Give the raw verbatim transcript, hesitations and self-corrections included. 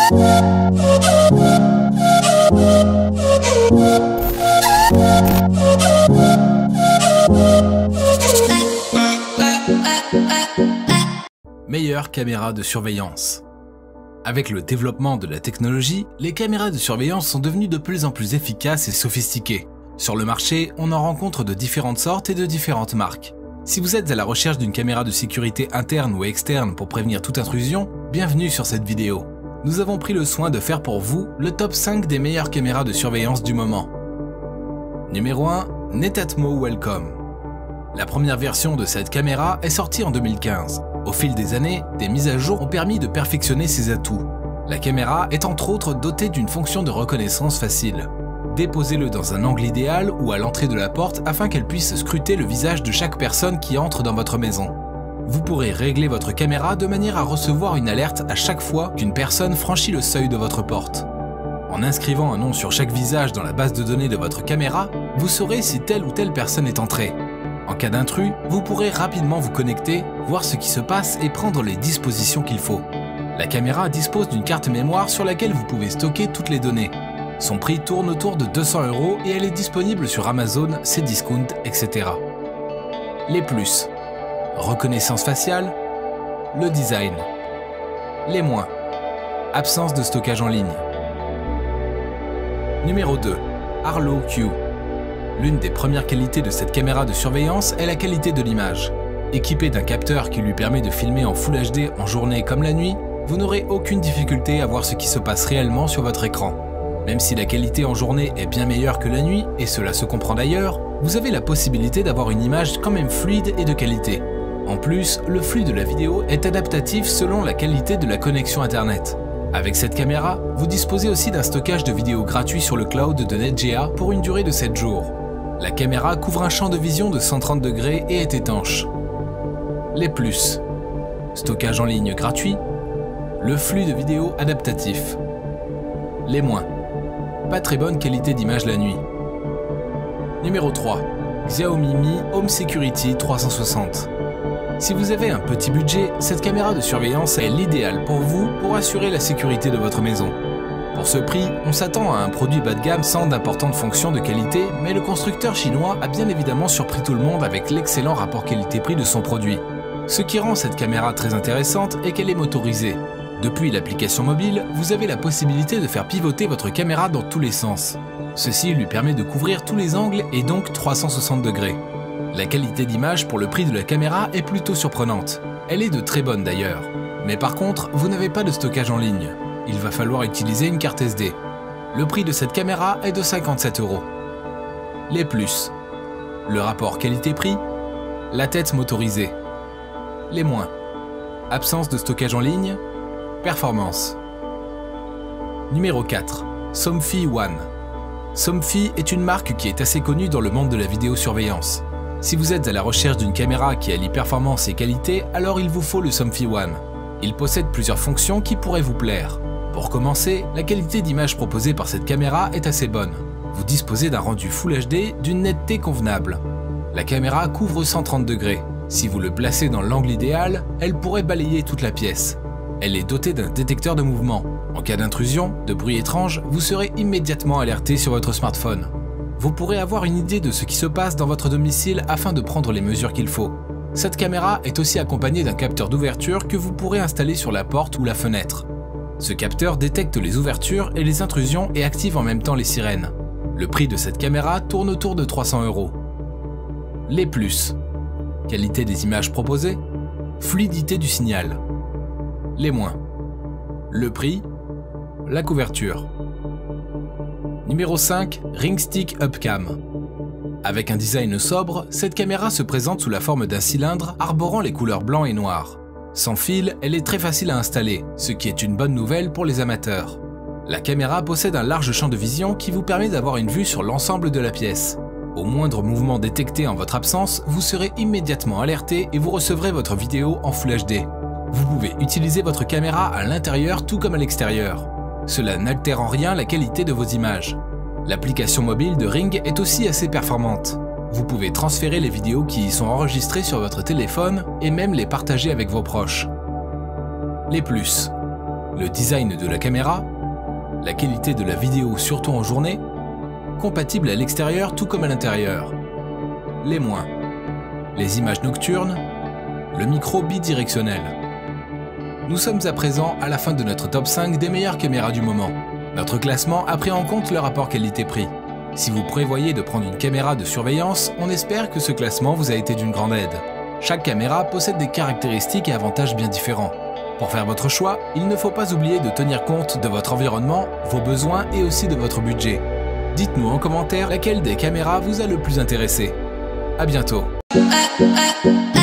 Meilleure caméra de surveillance. Avec le développement de la technologie, les caméras de surveillance sont devenues de plus en plus efficaces et sophistiquées. Sur le marché, on en rencontre de différentes sortes et de différentes marques. Si vous êtes à la recherche d'une caméra de sécurité interne ou externe pour prévenir toute intrusion, bienvenue sur cette vidéo. Nous avons pris le soin de faire pour vous le top cinq des meilleures caméras de surveillance du moment. Numéro un. Netatmo Welcome. La première version de cette caméra est sortie en deux mille quinze. Au fil des années, des mises à jour ont permis de perfectionner ses atouts. La caméra est entre autres dotée d'une fonction de reconnaissance facile. Déposez-le dans un angle idéal ou à l'entrée de la porte afin qu'elle puisse scruter le visage de chaque personne qui entre dans votre maison. Vous pourrez régler votre caméra de manière à recevoir une alerte à chaque fois qu'une personne franchit le seuil de votre porte. En inscrivant un nom sur chaque visage dans la base de données de votre caméra, vous saurez si telle ou telle personne est entrée. En cas d'intrus, vous pourrez rapidement vous connecter, voir ce qui se passe et prendre les dispositions qu'il faut. La caméra dispose d'une carte mémoire sur laquelle vous pouvez stocker toutes les données. Son prix tourne autour de deux cents euros et elle est disponible sur Amazon, Cdiscount, et cetera. Les plus. Reconnaissance faciale. Le design. Les moins. Absence de stockage en ligne. Numéro deux. Arlo Q. L'une des premières qualités de cette caméra de surveillance est la qualité de l'image. Équipée d'un capteur qui lui permet de filmer en Full H D en journée comme la nuit, vous n'aurez aucune difficulté à voir ce qui se passe réellement sur votre écran. Même si la qualité en journée est bien meilleure que la nuit, et cela se comprend d'ailleurs, vous avez la possibilité d'avoir une image quand même fluide et de qualité. En plus, le flux de la vidéo est adaptatif selon la qualité de la connexion Internet. Avec cette caméra, vous disposez aussi d'un stockage de vidéos gratuit sur le cloud de NetGea pour une durée de sept jours. La caméra couvre un champ de vision de cent trente degrés et est étanche. Les plus. Stockage en ligne gratuit. Le flux de vidéos adaptatif. Les moins. Pas très bonne qualité d'image la nuit. Numéro trois. Xiaomi Mi Home Security trois cent soixante. Si vous avez un petit budget, cette caméra de surveillance est l'idéal pour vous pour assurer la sécurité de votre maison. Pour ce prix, on s'attend à un produit bas de gamme sans d'importantes fonctions de qualité, mais le constructeur chinois a bien évidemment surpris tout le monde avec l'excellent rapport qualité-prix de son produit. Ce qui rend cette caméra très intéressante est qu'elle est motorisée. Depuis l'application mobile, vous avez la possibilité de faire pivoter votre caméra dans tous les sens. Ceci lui permet de couvrir tous les angles et donc trois cent soixante degrés. La qualité d'image pour le prix de la caméra est plutôt surprenante. Elle est de très bonne d'ailleurs. Mais par contre, vous n'avez pas de stockage en ligne. Il va falloir utiliser une carte S D. Le prix de cette caméra est de cinquante-sept euros. Les plus. Le rapport qualité-prix. La tête motorisée. Les moins. Absence de stockage en ligne. Performance. Numéro quatre. Somfy One. Somfy est une marque qui est assez connue dans le monde de la vidéosurveillance. Si vous êtes à la recherche d'une caméra qui allie performance et qualité, alors il vous faut le Somfy One. Il possède plusieurs fonctions qui pourraient vous plaire. Pour commencer, la qualité d'image proposée par cette caméra est assez bonne. Vous disposez d'un rendu Full H D d'une netteté convenable. La caméra couvre cent trente degrés. Si vous le placez dans l'angle idéal, elle pourrait balayer toute la pièce. Elle est dotée d'un détecteur de mouvement. En cas d'intrusion, de bruit étrange, vous serez immédiatement alerté sur votre smartphone. Vous pourrez avoir une idée de ce qui se passe dans votre domicile afin de prendre les mesures qu'il faut. Cette caméra est aussi accompagnée d'un capteur d'ouverture que vous pourrez installer sur la porte ou la fenêtre. Ce capteur détecte les ouvertures et les intrusions et active en même temps les sirènes. Le prix de cette caméra tourne autour de trois cents euros. Les plus. Qualité des images proposées. Fluidité du signal. Les moins. Le prix. La couverture. Numéro cinq. Ringstick Upcam. Avec un design sobre, cette caméra se présente sous la forme d'un cylindre arborant les couleurs blanc et noir. Sans fil, elle est très facile à installer, ce qui est une bonne nouvelle pour les amateurs. La caméra possède un large champ de vision qui vous permet d'avoir une vue sur l'ensemble de la pièce. Au moindre mouvement détecté en votre absence, vous serez immédiatement alerté et vous recevrez votre vidéo en Full H D. Vous pouvez utiliser votre caméra à l'intérieur tout comme à l'extérieur. Cela n'altère en rien la qualité de vos images. L'application mobile de Ring est aussi assez performante. Vous pouvez transférer les vidéos qui y sont enregistrées sur votre téléphone et même les partager avec vos proches. Les plus. le design de la caméra, la qualité de la vidéo surtout en journée, compatible à l'extérieur tout comme à l'intérieur, les moins, les images nocturnes, le micro bidirectionnel. Nous sommes à présent à la fin de notre top cinq des meilleures caméras du moment. Notre classement a pris en compte le rapport qualité-prix. Si vous prévoyez de prendre une caméra de surveillance, on espère que ce classement vous a été d'une grande aide. Chaque caméra possède des caractéristiques et avantages bien différents. Pour faire votre choix, il ne faut pas oublier de tenir compte de votre environnement, vos besoins et aussi de votre budget. Dites-nous en commentaire laquelle des caméras vous a le plus intéressé. À bientôt.